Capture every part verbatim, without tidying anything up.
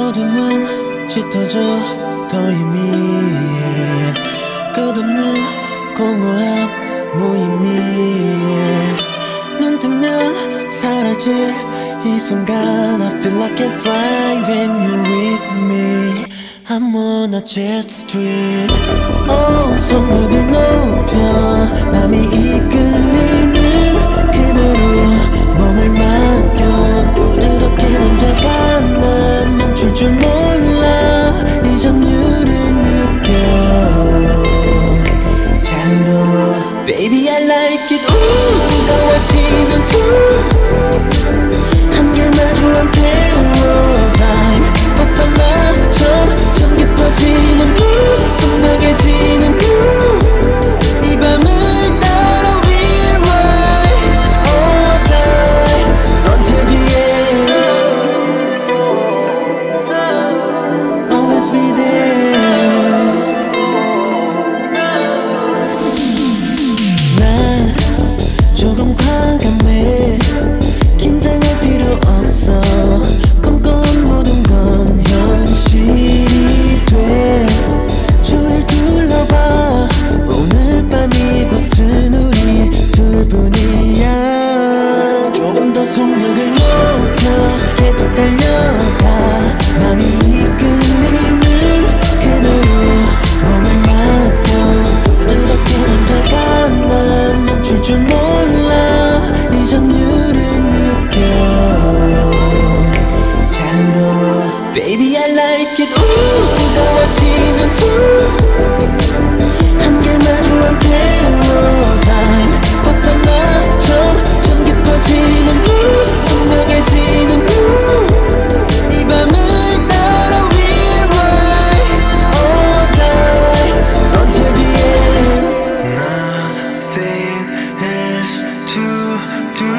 어둠은 짙어져 더 희미해. 끝없는 공허함 무의미해. 눈 뜨면 사라질 이 순간 I feel like I can fly when you're with me. I'm on a jet stream. Oh, 속력을 높여 맘이 이끌리는 그대로 몸을 맡겨. 부드럽게 만져가 난 멈출 줄 몰라. 이 전율을 느껴 자유로워. Baby I like it. 우 뜨거워지는 숨 함께 마주한 괴로워만 벗어나 점점 깊어지는 우 선명해지는 그 이 밤을 따라 we'll ride all time until the end. Always be there. 난 조금 과감해. 긴장할 필요 없어. 꿈꿔온 모든 건 현실이 돼. 주위를 둘러봐. 오늘 밤 이곳은 우리 둘뿐이야. 조금 더 속력을 높여 계속 달려가. 맘이 이끌리는 그대로 몸을 맡겨. 부드럽게 만져가 난 멈출 줄 몰라. 이 전율을 느껴 자유로워. Baby I like it. 우 뜨거워지는 숨 함께 마주한 괴로워만 벗어나 점점 깊어지는 우 선명해지는 그 이 밤을 따라 we'll ride all time until the end. Nothing else to do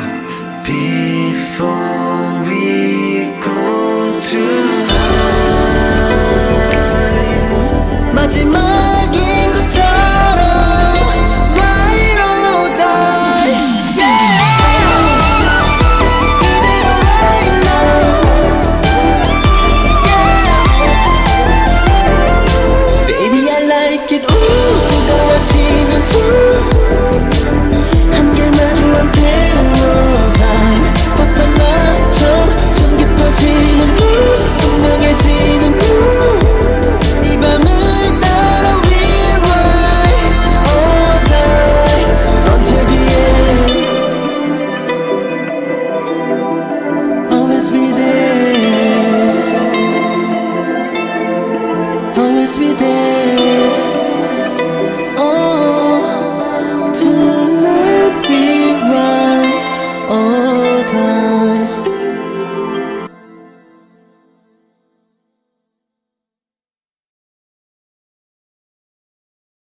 before we go tonight. 마지막인 것처럼 ride or die. Yeah. 이대로 right now. Yeah. Baby I like it. 우 뜨거워지는 숨 함께 마주한 괴로워만 벗어나 점점 깊어지는 우 선명해지는 그 이 밤을 따라 we'll ride all time until the end. Always be there. Always be there.